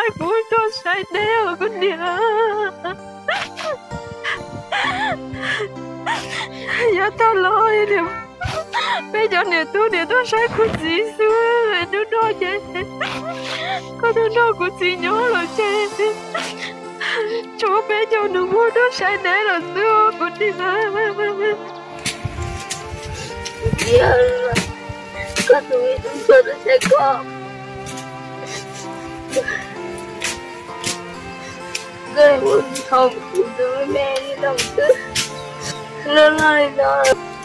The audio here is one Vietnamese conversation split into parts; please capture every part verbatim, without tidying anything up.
bố cho sai đeo con đi giờ tao lôi đi bây giờ nè tôi nè tôi sai của gì xưa tôi nói vậy có tôi nói của chị nhớ rồi chơi chỗ bé cho đừng mua tôi sai để là xưa con đi giờ có tôi tôi cho nó sẽ có cái buồn không của tôi mẹ đi đồng tư nó nói nó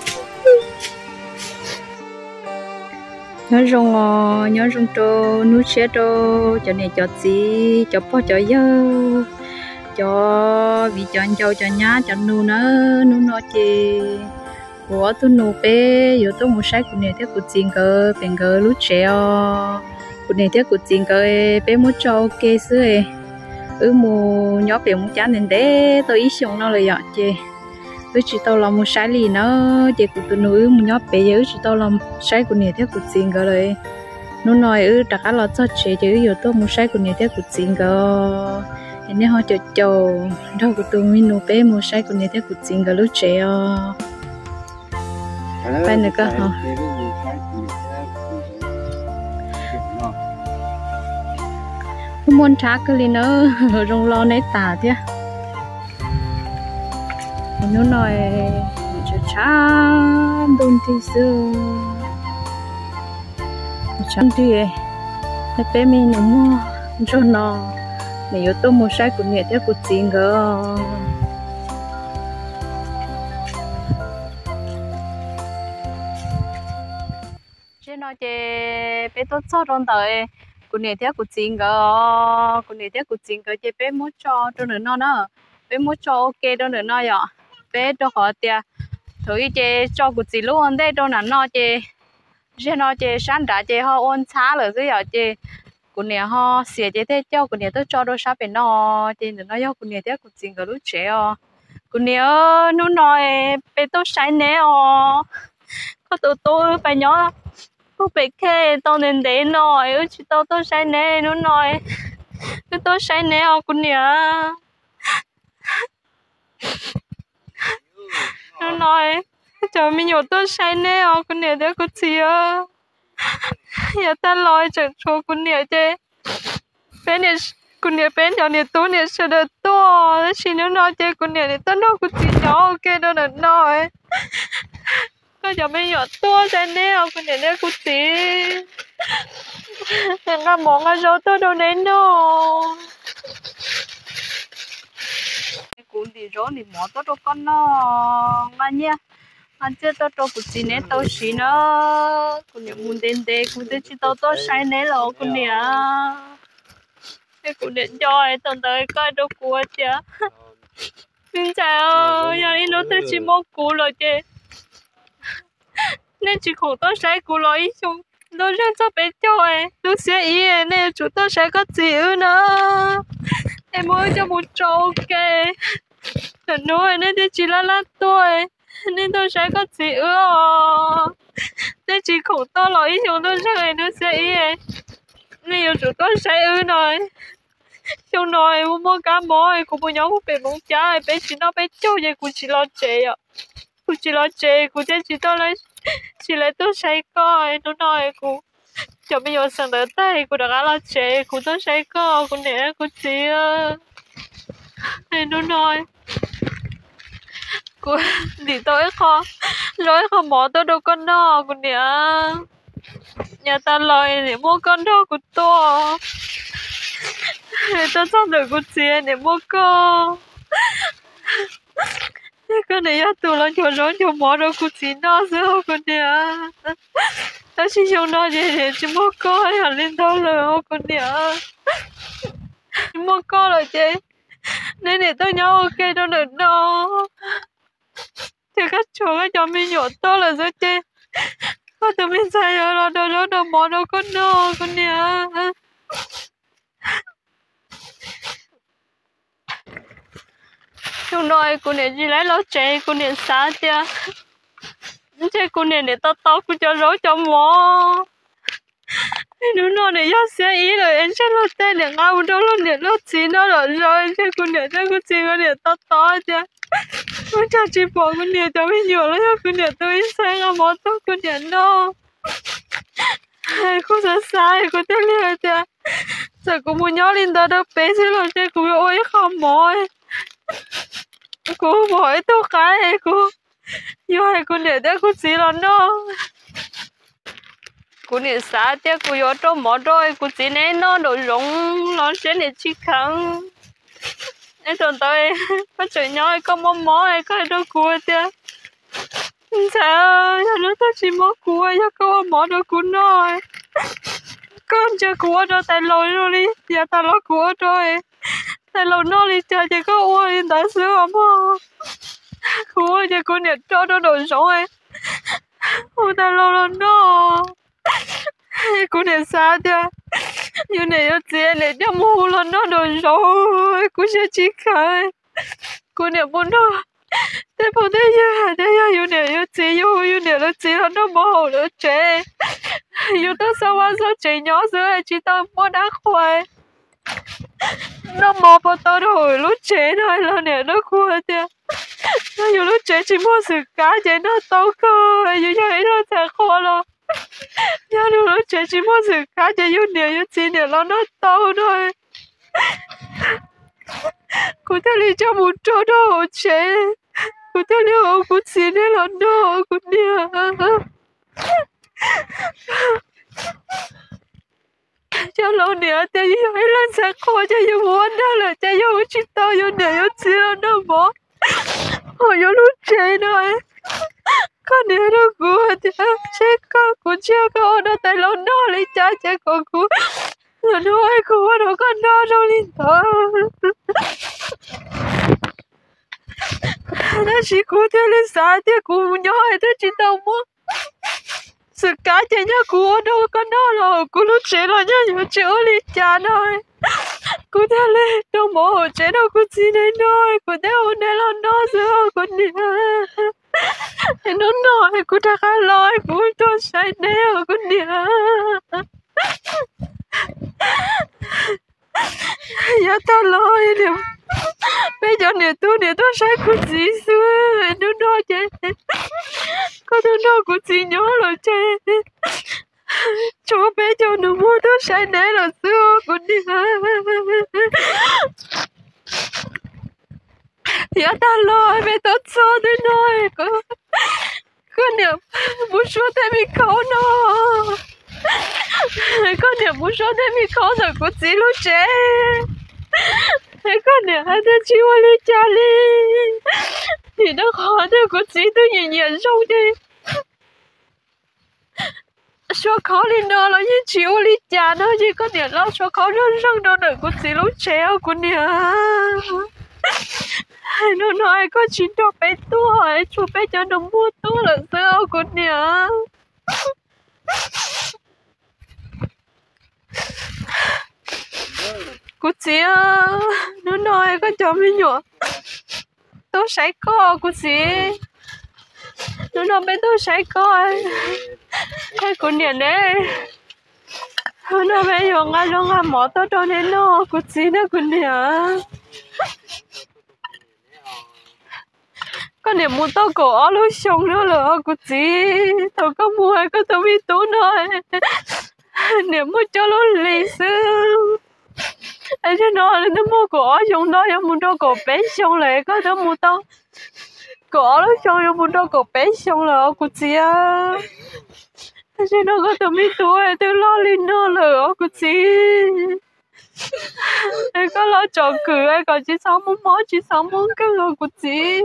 nhớ rong à nhớ rong trâu nuôi xe trâu cho này cho gì cho po cho dơ cho vì cho anh cho nhá cho nu nó nu nó chị của tôi nu bé giờ tôi muốn sai của này theo của tiền cơ tiền cơ lúc trẻ của này theo của tiền cơ bé muốn cho ok xưa ừ mua nhỏ bé muốn chán nên để tôi ý xong nóเลยạ chị tôi chỉ tao làm một sai lì nó chị của tôi nuôi một nhỏ bé giờ chỉ tao làm sai của này theo của tiền cơ rồi nó nói ừ tất cả là cho chị chứ giờ tôi muốn sai của này theo của tiền cơ nên họ cho cho đâu của tôi mình nuôi bé mua sai của này theo của tiền cơ lúc trẻ phải nữa cơ hả muốn thác cái gì nữa rong lo nấy tả thế nó nói cho cha đun thì xưa chẳng thì cái bé mình nó mua cho nó để yo tôi mua sai của nghệ theo của chính cơ trên nói về bé tốt cho trong đời của nghệ theo của chính cơ của nghệ theo của chính cơ chế bé muốn cho cho nữa nó nữa bé muốn cho ok cho nữa nó vậy bé cho họ tiền thử chế cho của chị luôn đây cho nó nó chế trên nó chế sáng đã chế họ ôn xá rồi cái giờ chế của nghệ họ xỉa chế thế cho của nghệ tôi cho đôi sao bên nó chế nữa nó yêu của nghệ theo của chính cơ lúc trẻ của nghệ nó nói bé tôi sai nè ó có tụi tôi phải nhớ có bị khe tao nên để nói ừ chị tao tôi sai nè nó nói tôi tôi sai nè ó của nghệ nó nói chờ mình nhổ tôi sai nè ó của nghệ đấy của chị ơi giờ ta lôi chờ cho của nghệ chứ bé này của nghệ bé nhỏ này tôi này sợ được to xin nó nói chứ của nghệ này tôi nói của chị nhỏ ok đó là nói bây giờ mình nhổ tôi sai nè ó của nghệ đấy của chị đừng có mong cái số tôi đâu đến đâu cũng đi rồi thì mỏ tôi đâu con nó ngay nha anh chưa tôi đâu cũng chỉ nên tôi xí nó cũng những muốn đến đây cũng tôi chỉ tôi tôi sai nè là cũng nè cái cũng đến cho tuần tới coi đâu của chứ xin chào giờ đi nó tôi chỉ một cú rồi chứ nên chỉ khổ tôi sai cú rồi chung tôi rất cho bé cho ấy tôi sẽ ý nên chúng tôi sẽ có chịu nữa em mới cho một trâu ok thật nói nên tôi chỉ là lát tôi nên tôi sẽ có chịu nên chỉ khổ tôi là ý chúng tôi sẽ nó sẽ ý nên chúng tôi sẽ ư nói xong rồi mua mua cá mối cũng mua nhóm một bé bóng trái bé chỉ nó bé cho vậy cũng chỉ lo chế ạ cũng chỉ lo chế cũng chỉ chỉ tôi lấy chỉ lấy tôi sẽ coi nó nói cũng cho bây giờ sang tới tay cũng đã lo chế cũng tôi sẽ coi cũng để cũng chỉ nên nó nói cô đi tới kho lối kho mỏ tôi đâu con no con nè nhà ta lời để mua con đó của tôi để ta xong được con xe để mua con con này tụi nó cho nó cho mỏ đâu của chị nó sao con nè ta chỉ cho nó để để chỉ mua con hay hẳn lên thôi rồi con nè mua con rồi chị nên để tôi nhớ ok đâu được đâu thì các chỗ các cháu mình nhổ to là rất chê có tụi mình sai rồi đó đâu đâu đâu mỏ đâu con đâu con nè chúng nói cô nè chỉ lấy lỗ chè cô nè xả chưa chè cô nè để tao tao cô cho rối cho mỏ nó nói này do xe ý rồi em sẽ lót tên để ngao đâu luôn để lót xí nó rồi rồi chứ con để cho con xí con để to to chứ con cha chỉ bỏ con để cho mình nhiều lắm con để tôi xe ngao món tốt con để nó con sợ sai con tiếc liệt chứ sợ con muốn nhớ lên đó đâu bé xí rồi chứ con ôi không mỏi cô hỏi tôi cái cô yêu hai con để cho con xí rồi nó cô này xa tiếc cô yêu cho mỏ rồi cô chỉ nên nó đồ rong nó sẽ để chi khăn em tuần tới có chơi nhau có mỏ mỏ hay có đâu cô tiếc sao nó ta chỉ mỏ cô ya có mỏ đồ cô nói con chơi cô đó tại lỗi rồi đi giờ ta lo cô rồi tại lỗi nó đi chơi chỉ có uống đi tại sao mà cô chơi cô này cho nó đồ rồi ôi tại lỗi nó cô này xa chưa như này nó chơi này cho mua lần nó đồ rồi cô sẽ chỉ khai cô này muốn nó thế bộ thế giờ thế giờ như này nó chơi như như này nó chơi nó bỏ nó chơi như nó sao mà sao chơi nhỏ rồi chỉ tao muốn đá khoai nó mò vào tao rồi lúc chơi thôi là này nó khoai thế nó như lúc chơi chỉ mua sự cá chơi nó tao cơ như vậy nó sẽ khoai lo nhớ được nó chơi chỉ mua sự cá chơi như này như chơi này nó nó tao thôi cô ta đi cho một chỗ đó chơi cô ta đi học cô chơi này là nó cô đi cho lâu nữa chơi như vậy là sẽ khó chơi như muốn đó là chơi như chỉ tao như này như chơi nó bỏ hồi như lúc chơi thôi con này nó cua thì chơi con cũng chơi con nó tại lâu nó lấy cha chơi con cũng là nó ai cua nó con nó đâu lên thở nó chỉ cua theo lên xa thì cũng nhỏ hay thế chỉ tao muốn sự cá chơi nhá cua đâu con nó là cua lúc chơi là nhá nhá chơi lên cha thôi cua theo lên đâu bỏ hồ chơi đâu cua gì đấy thôi cua theo hôm nay là nó giữa con đi nó nói cô ta khá lôi cô tôi say đeo con đi giờ ta lôi đi bây giờ nè tôi nè tôi say cô gì xưa nó nói chứ có tôi nói cô gì nhớ rồi chứ cho bé cho nó mua tôi say đeo là xưa con đi giờ ta lôi bé tôi xô tới nói cô con niệm muốn số thêm mi khâu nó con niệm muốn số thêm mi khâu rồi cũng chỉ lúc trẻ con niệm hai đứa chiêu đi cha đi thì nó khó thì cũng chỉ tôi nhẹ nhẹ xong đi số khó lên đó là như chiêu đi cha nó chứ con niệm lo số khó nó răng đó nữa cũng chỉ lúc trẻ con niệm nó nói có chuyện cho bé tua hỏi chú bé cho nó mua tua là sao con nhỉ cô chị nó nói có cho mình nhỏ tôi sẽ có cô chị nó nói bé tôi sẽ có cái con nhỉ đấy nó nói bé nhỏ ngay nó ngay mỏ tôi cho nên nó cô chị nó con nhỉ con này mua tao cổ lúc xong nữa là cô chị tao có mua hay có tao biết tú nói nếu mua cho nó lì xương anh cho nó là nó mua cổ xong đó em mua cho cổ bé xong lại có tao mua tao cổ lúc xong em mua cho cổ bé xong là cô chị à anh cho nó có tao biết tú hay tao lo lên nó là cô chị anh có lo trò cười anh còn chỉ sống muốn mó chỉ sống muốn cái lo cô chị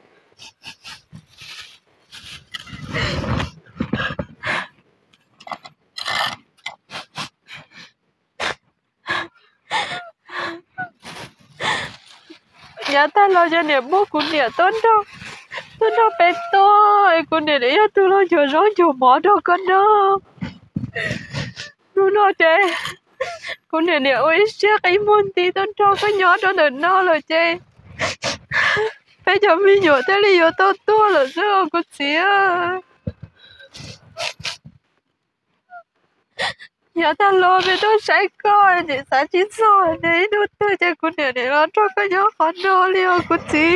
nhà ta lo cho nè bố của nè tốt đâu tốt đâu bé tôi của nè để cho tôi lo cho rối cho mỏ đâu con đâu nó nói chơi của nè nè ôi chắc cái môn tí tốt đâu có nhỏ đó được no rồi chơi bây giờ mình nhỏ tới bây giờ tôi tua là sao cô chị à nhà ta lo về tôi sai coi để sao chỉ rồi đấy đốt tôi cho cô để để lo cho cái nhớ khó nó liều cô chị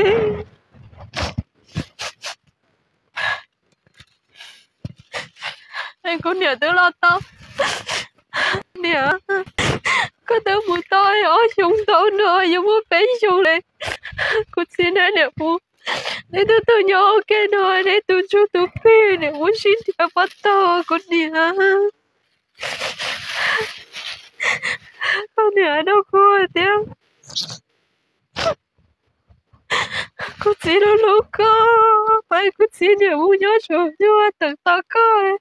anh cô nhớ tôi lo tao nhớ có tôi muốn tôi ở chúng tôi nữa nhưng mà bé chung này cô chị này nè phụ để tôi tôi nhớ ok rồi để tôi chú tôi phê để muốn xin theo bắt tao cô nhớ con nhớ đâu cô tiếng cô chỉ đâu lúc có phải cô chỉ nhớ muốn nhớ chỗ nhớ từng tao coi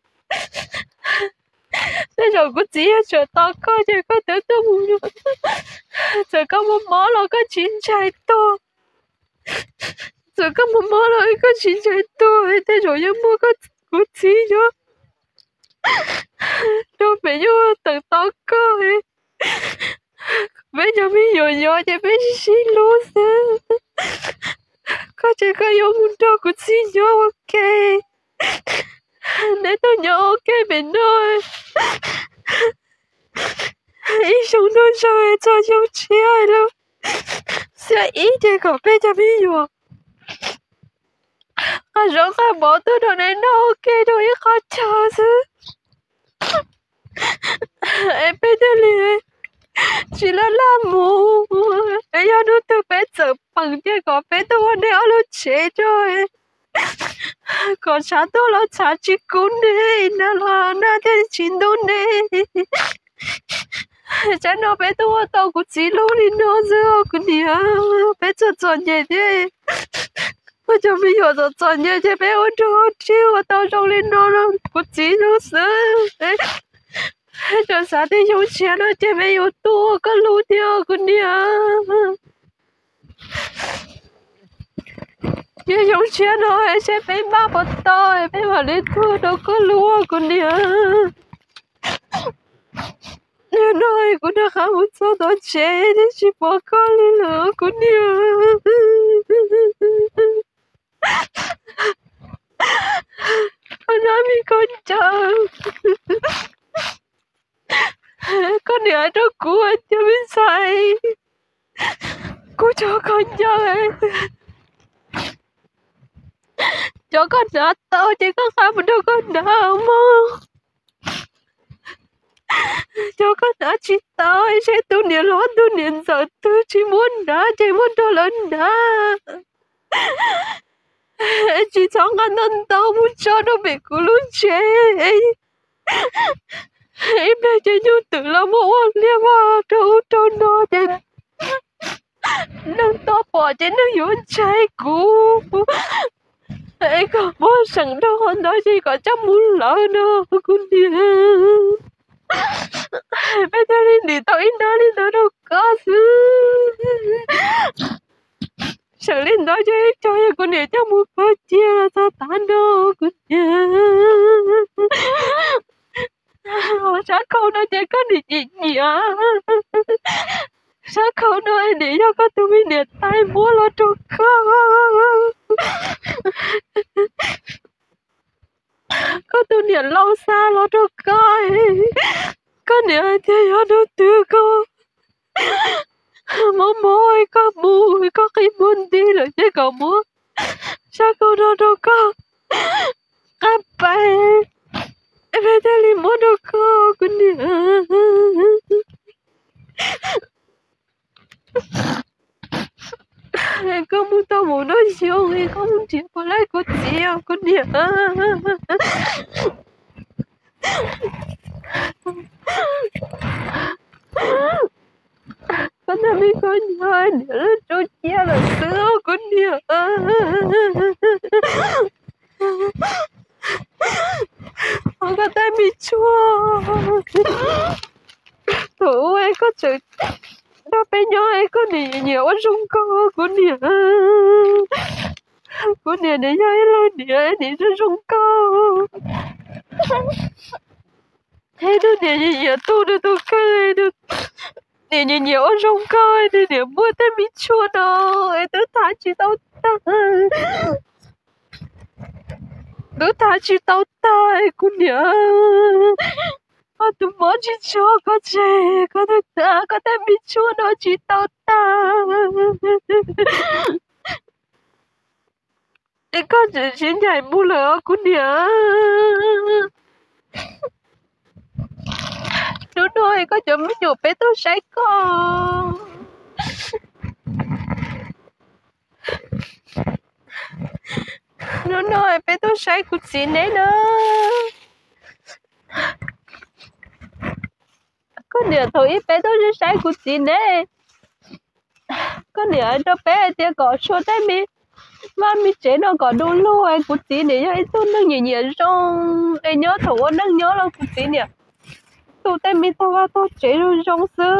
thế rồi cô chỉ chỗ tao coi thì có thể tôi muốn nhớ giờ có một món là có chín trái to giờ có một món là có chín trái to thế rồi nhớ mua có cô chỉ nhớ đâu phải nhớ từng tao coi bây giờ mới nhỏ nhỏ thì bây giờ xin lỗi sao có thể có yêu muốn đâu cũng xin nhớ ok để tôi nhớ ok bên nơi ý chúng tôi chơi cho nhau chia đâu sẽ ý thì có bây giờ mới nhỏ à rồi cả bỏ tôi đồ này nó ok đâu ý khó chờ chứ em bây giờ liền chỉ là làm mù bây giờ nó từ bé giờ bằng cái có bé tôi hôm nay nó chết rồi còn sáng tôi là sáng chỉ cún đi nó là nó thì chín đốn đi chắc nó bé tôi tao cũng chỉ lúc đi nó rồi cũng đi à bé cho chọn nhẹ đi bây giờ bây giờ cho chọn nhẹ thì bé ôn cho chiêu tao trong lên nó cũng chỉ nó sớm cho sao thì dùng钱了，这边有多个路掉个娘，也用钱了，而且被骂不到，被骂的多都个路个娘，你那个那还不找到钱，你去报考的了个娘，我让你看着。con nhớ đó của cho biết sai cô cho con chơi cho con đã tao chỉ có hai mình đâu con đã mà cho con đã chỉ tao sẽ tu niệm lo tu niệm giờ tôi chỉ muốn đã chỉ muốn đó lớn đã chỉ cho con nên tao muốn cho nó bị cô luôn chết em bây giờ như tự là một liêu hoa trâu trâu nó trên nâng to bỏ trên nó yếu trái cũ em có bố sẵn đâu hơn đó chỉ có chắc muốn lỡ nữa con đi bây giờ đi đi tao ít đó đi tao đâu có chứ sợ lên đó chứ cho con để cho một phát chia là sao tán đâu con đi sao không nói chỉ có gì gì gì à sao không nói để cho có tụi mình để tay múa lo cho con có tụi niệm lâu xa lo cho con có niệm thì ở đâu từ con mò môi có mùi có cái muốn đi rồi chứ còn muốn sao con đâu đâu con các bạn bây giờ đi mua đồ cô con đi em có muốn tao muốn nói chuyện em có muốn chuyện con lấy con chị con đi con đã biết con nhớ để lên chỗ chia là sữa con đi con có tay bị chua thử em có chữ đó bé nhỏ em có đi nhiều ở trong co của nè của nè để cho em lên địa để cho trong co thế đó để nhiều tu được tu cười được để nhiều nhiều ở trong co để để mua tay bị chua đâu em tới thả chỉ tao ta đứa ta chỉ tao tay của nhớ à tụi mỏ chỉ cho có chè có thể ta có thể biết chúa nó chỉ tao ta để có chuyện chiến nhảy bu lửa của nhớ nó nói có chuyện mấy nhiều bé tôi say con nó nói bé tôi say của chị đấy nữa có điều thôi bé tôi sẽ say của chị đấy có điều đó bé thì có số đấy mi mà mi chế nó có đồ lô ai của chị để cho tôi nó nhẹ nhẹ trong ai nhớ thủ nó nhớ là của chị nè tôi tên mi tôi tôi chế rồi trong sư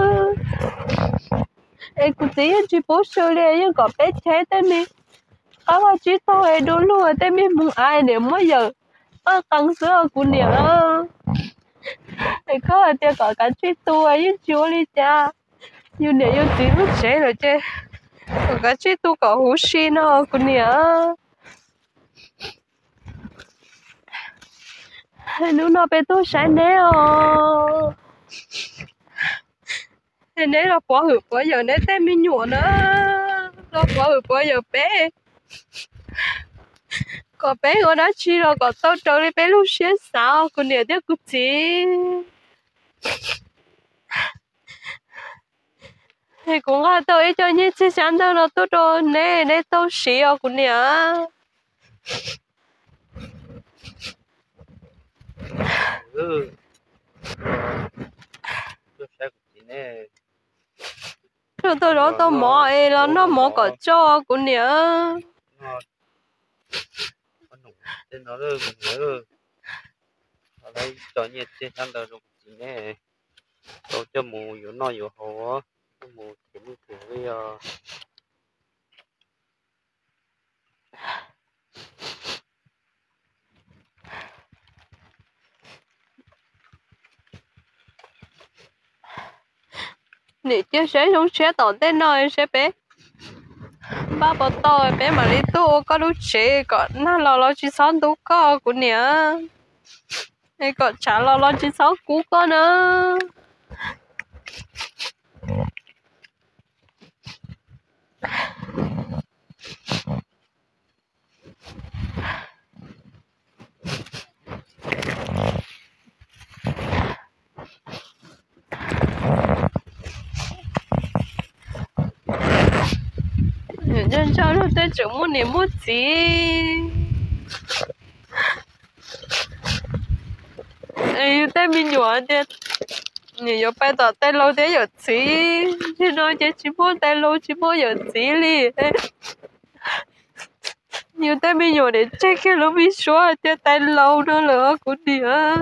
ai của chị chỉ bố sơ đây nhưng có bé chế tên mi có mà chỉ tôi ai đồ lô tên mi muốn ai để mới giờ à tăng sữa của nè ai có thì có cả chỉ tôi ai chúa đi cha như này như chị lúc chế rồi chứ có cả chỉ tôi có hú xí nó của nè nếu nó bé tôi sai nè nè là bỏ hụt bỏ giờ nè tên mình nhụa nữa nó bỏ hụt bỏ giờ bé có bé ở đó chi rồi có tao trâu đi bé lúc xé sao của nè tiếc của chị thì cũng là tôi ấy cho như chị sáng đâu nó tốt rồi nè nè tôi xí ở của nè ừ tôi sẽ của chị nè rồi tôi đó tôi mò ấy là nó mò có cho của nè nó nó tên nó rồi cũng nhớ ở đây cho như chị sáng đâu rồi chị nè tôi cho mù yếu nó yếu hồ mù kiếm thử bây giờ nè chia sẻ trong xe tỏ tên nói sẽ bé ba bộ tỏi bé mà đi tu có lúc chế có nó lo lo chỉ sáu tú có của nè này có trả lo lo chỉ sáu cú có nữa nhân cho nó tên chủ mua niệm mua gì ấy tên mình nhỏ chứ nhiều bây giờ tên lâu thế giờ gì chứ nói chứ chỉ mua tên lâu chỉ mua giờ gì đi nhiều tên mình nhỏ để check cái lúc mình xóa chứ tên lâu nữa là của đi á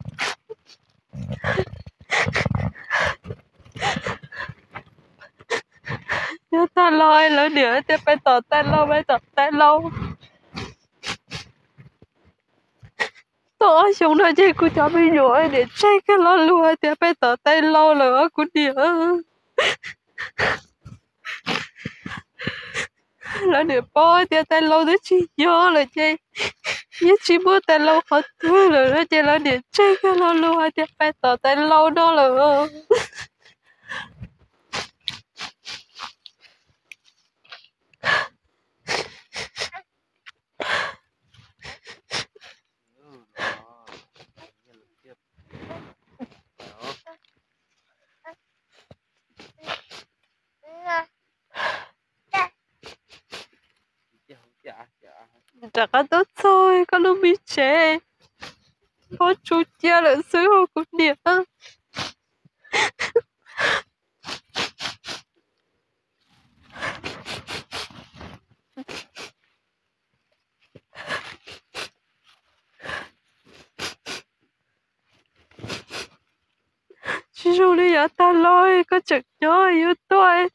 nhớ ta lôi lỡ nữa chứ phải tỏ tên lâu phải tỏ tên lâu tôi xuống đó chứ cô cho mình nhỏ để check cái lo luôn thì phải tỏ tên lâu lỡ của đi á lỡ nữa bố thì tên lâu đó chỉ nhớ là chứ nhất chỉ muốn tên lâu khó thứ rồi đó chứ lỡ nữa check cái lo luôn thì phải tỏ tên lâu đó lỡ chắc là tốt thôi có lúc bị chế có chú chia lại sứ hồ của điện chỉ dù đi ở ta lôi có chật nhớ yêu tôi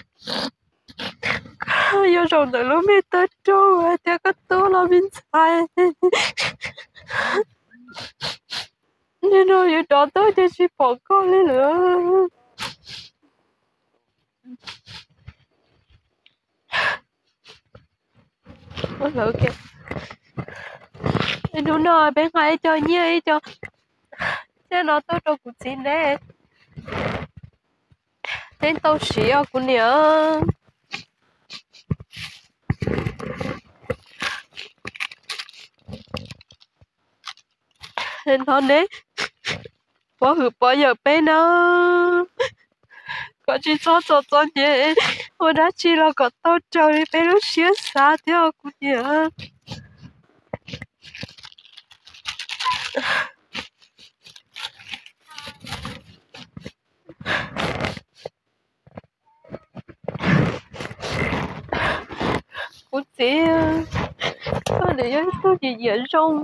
yêu rồi từ lúc biết tới trôi thì có tôi là bên sai nên rồi yêu đó tôi thì chỉ bỏ con lên nữa ôi lỡ kìa đúng rồi bên ngoài cho như cho thế nó tôi đâu cũng xin đấy nên tao xí ở cũng nhớ nên thôi đấy bỏ hụt bỏ giờ bé nó có chỉ cho cho cho nhé tôi đã chỉ là có tao chơi đi bé lúc xía xa theo cũng nhớ cũng chỉ có để cho tôi gì dễ xong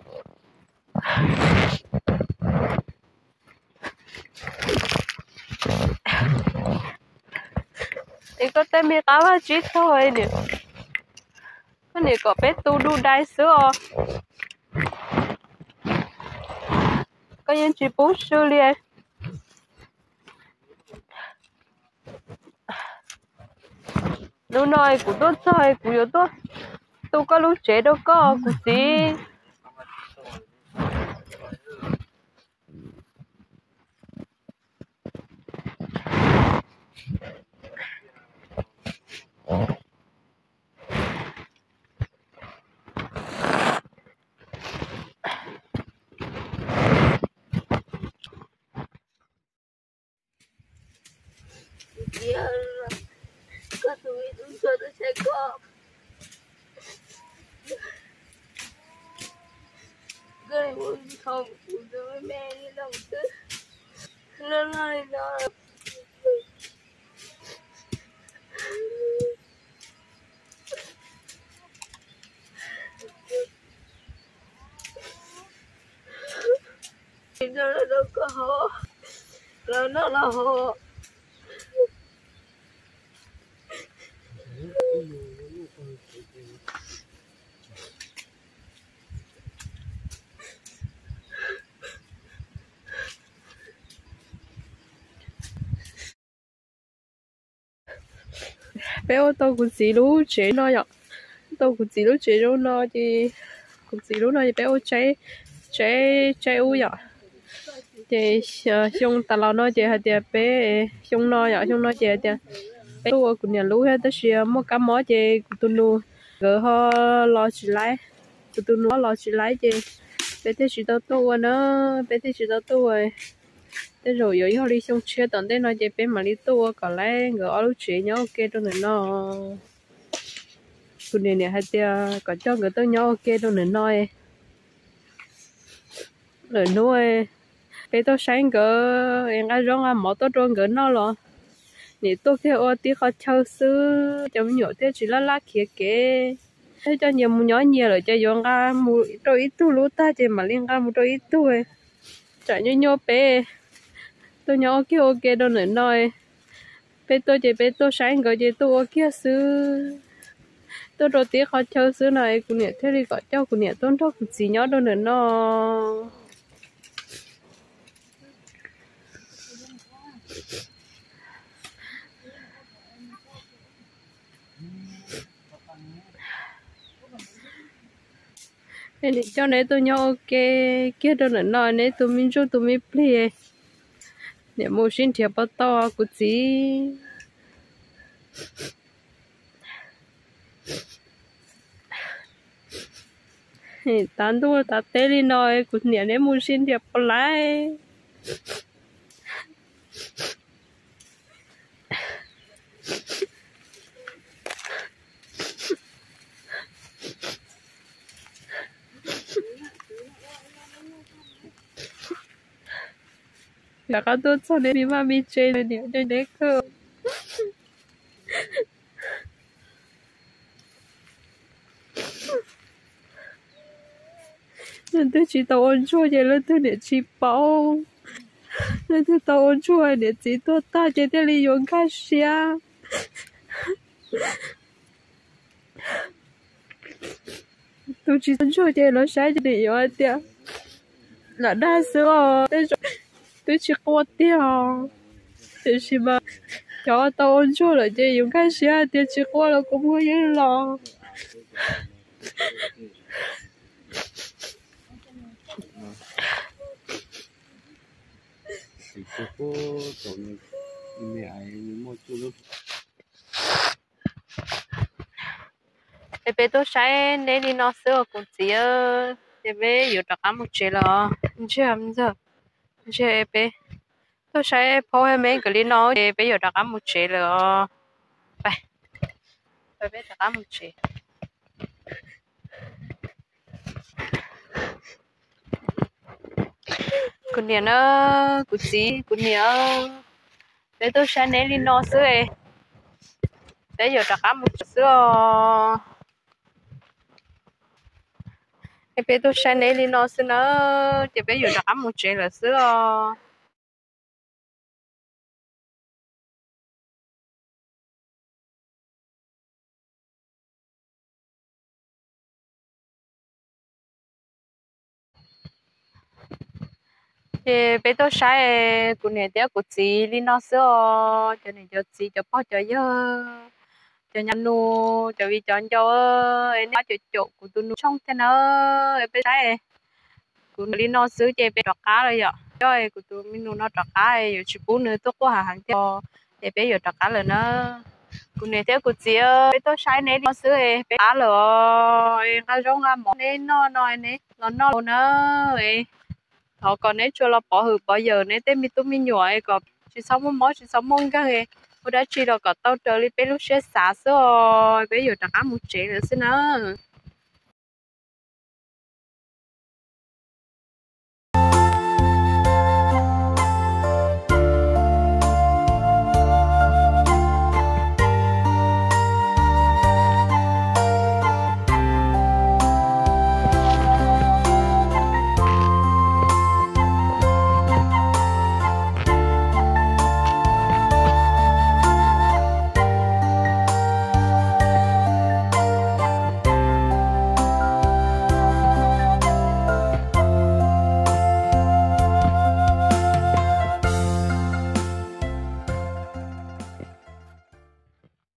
thì có tên mi cáo là chỉ thôi nè cái này có bé tu đu đai sữa có những chị bố sư liền lúc này cũng tốt rồi cũng yếu tốt tôi có lúc chế đâu có cũng gì có tụi tôi cho tôi sẽ có cái buồn không phụ với mẹ đi đồng tư nó nói nó nó đâu có hồ rồi nó là hồ bé ô tô cũng chỉ lú chế nó nhở tô cũng chỉ lú chế đâu nó thì cũng chỉ lú nó thì bé ô chế chế chế u nhở thì xong ta lo nó thì hay thì bé xong nó nhở xong nó thì thì bé tôi cũng nhận lú hết tất nhiên một cái món thì cũng tôi nu gỡ họ lo chỉ lấy tôi tôi nó lo chỉ lấy thì bé thì chỉ tao tôi nữa bé thì chỉ tao tôi thế rồi giờ họ đi xong chơi tận đây nói chuyện mà đi tua còn lại người lúc chuyện nhau ok đâu nữa nóคุณเนี่ยให้เดียวก็จ้องก็ต้องnhau ok đâu nữa nói rồi nuôi bé tôi sáng cỡ em ăn rong ăn mỏ tôi rong cỡ nó rồi nè tôi theo ô tí họ chơi sư chấm nhỏ thế chỉ là lá kia kệ thế cho nhiều mua nhỏ nhiều rồi cho dùng ra mua đôi ít tu lúa ta chỉ mà liên ra mua đôi ít tu ấy chạy nhau nhau bé tôi nhỏ kia ok đâu nữa nói bé tôi chỉ bé tôi sáng gọi chỉ tôi ok sư tôi đầu tiên họ chơi sư này cũng nhẹ thế thì gọi cho cũng nhẹ tôn thóc gì nhỏ đâu nữa nó nên cho nên tôi nhỏ ok kia đâu nữa nói nên tôi mình cho tôi mình play nè mua xin thiệp bao to của chị tán tôi ta tê đi nói của nè nè mua xin thiệp bao lại là các tôi cho nên mà mi chơi là nhiều chơi đấy cơ nên tôi chỉ tao ôn chua vậy lên tôi để chỉ bao nên tôi tao ôn chua để chỉ tôi ta chỉ để利用看下tôi chỉ ôn chua vậy nó sai để利用一点là đa số tôi chỉ có tiền thì chỉ mà cho tao ôn chua là chỉ dùng cái gì thì chỉ có là cũng không yên lòng thì cô cô tổ này mẹ ấy mua chú lúc để bé tôi sai nên đi nó sữa cũng chỉ để béอยู่ตะการmột chế là chưa làm giờ chưa bé tôi sai phô hay mấy cái nó để béอยู่ตะการmột chế làไปไปbéตะการmột chếคุณเนี่ยนะกูจีคุณเนี่ยbé tôi sai nên đi nó sữa béอยู่ตะการmột sữa bé tôi sai nên đi nó sữa nữa thì béอยู่ตะการmột chế là sữa thì bé tôi sai của này tiếc của chị đi nó sữa cho nên cho chị cho bao cho giờ cho nhanh nu cho vì chọn cho em nói cho chỗ của tôi nu xong thế nó bé sai của đi nó sữa cho bé trọc cá rồi vậy cho của tôi mình nu nó trọc cá rồi chỉ bốn nữa tôi có hàng hàng cho để bé giờ trọc cá rồi nó của này tiếc của chị bé tôi sai này nó sữa bé cá rồi cá rong cá món này nó nói này nó nó nữa họ còn nếu cho là bỏ hư bỏ giờ nếu tên mi tôi mi nhỏ ấy còn chỉ sống món món chỉ sống món cái gì tôi đã chỉ là có tao trở đi bé lúc sẽ xả sữa bây giờ trả một triệu nữa xin nữa